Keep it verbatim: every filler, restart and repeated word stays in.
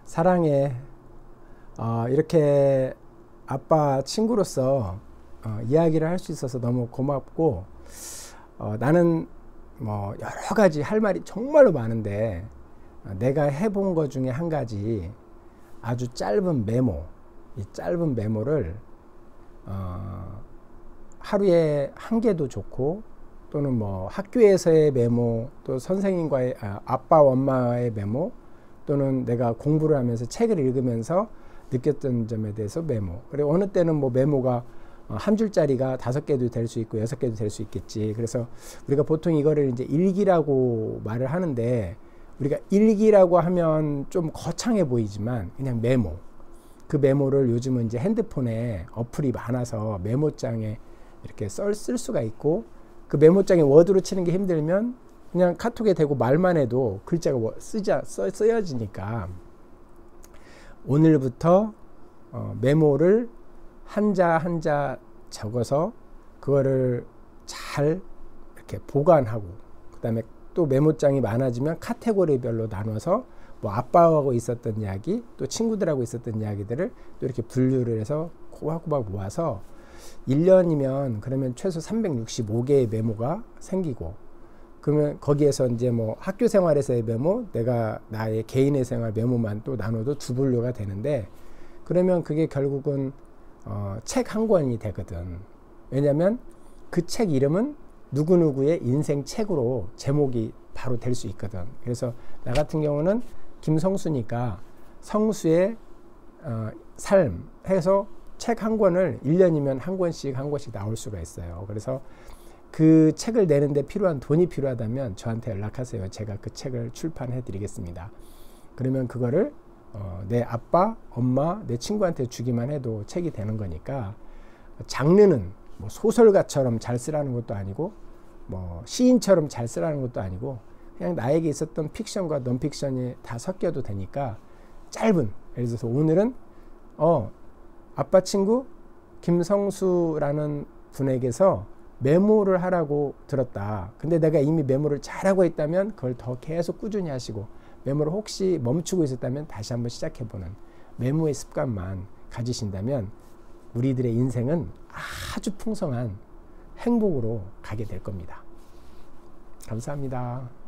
사랑해. 어, 이렇게 아빠 친구로서 어, 이야기를 할 수 있어서 너무 고맙고, 어, 나는 뭐 여러 가지 할 말이 정말로 많은데 어, 내가 해본 것 중에 한 가지, 아주 짧은 메모, 이 짧은 메모를 어, 하루에 한 개도 좋고, 또는 뭐 학교에서의 메모, 또 선생님과의 아, 아빠 엄마의 메모, 또는 내가 공부를 하면서 책을 읽으면서 느꼈던 점에 대해서 메모. 그리고 어느 때는 뭐 메모가 한 줄짜리가 다섯 개도 될 수 있고 여섯 개도 될 수 있겠지. 그래서 우리가 보통 이거를 이제 일기라고 말을 하는데, 우리가 일기라고 하면 좀 거창해 보이지만 그냥 메모. 그 메모를 요즘은 이제 핸드폰에 어플이 많아서 메모장에 이렇게 썰, 쓸 수가 있고, 그 메모장에 워드로 치는 게 힘들면 그냥 카톡에 대고 말만 해도 글자가 쓰자, 써, 쓰여지니까 오늘부터 어, 메모를 한자 한자 적어서 그거를 잘 이렇게 보관하고, 그 다음에 또 메모장이 많아지면 카테고리별로 나눠서 뭐 아빠하고 있었던 이야기, 또 친구들하고 있었던 이야기들을 또 이렇게 분류를 해서 꼬박꼬박 모아서 일 년이면 그러면 최소 삼백육십오 개의 메모가 생기고, 그러면 거기에서 이제 뭐 학교 생활에서의 메모, 내가 나의 개인의 생활 메모만 또 나눠도 두 분류가 되는데, 그러면 그게 결국은 어, 책 한 권이 되거든. 왜냐면 그 책 이름은 누구누구의 인생 책으로 제목이 바로 될 수 있거든. 그래서 나 같은 경우는 김성수니까 성수의 어, 삶 해서 책 한 권을 일 년이면 한 권씩 한 권씩 나올 수가 있어요. 그래서 그 책을 내는데 필요한 돈이 필요하다면 저한테 연락하세요. 제가 그 책을 출판해 드리겠습니다. 그러면 그거를 어, 내 아빠, 엄마, 내 친구한테 주기만 해도 책이 되는 거니까, 장르는 뭐 소설가처럼 잘 쓰라는 것도 아니고 뭐 시인처럼 잘 쓰라는 것도 아니고, 그냥 나에게 있었던 픽션과 논픽션이 다 섞여도 되니까 짧은, 예를 들어서 오늘은 어 아빠 친구 김성수라는 분에게서 메모를 하라고 들었다. 근데 내가 이미 메모를 잘하고 있다면 그걸 더 계속 꾸준히 하시고, 메모를 혹시 멈추고 있었다면 다시 한번 시작해보는 메모의 습관만 가지신다면 우리들의 인생은 아주 풍성한 행복으로 가게 될 겁니다. 감사합니다.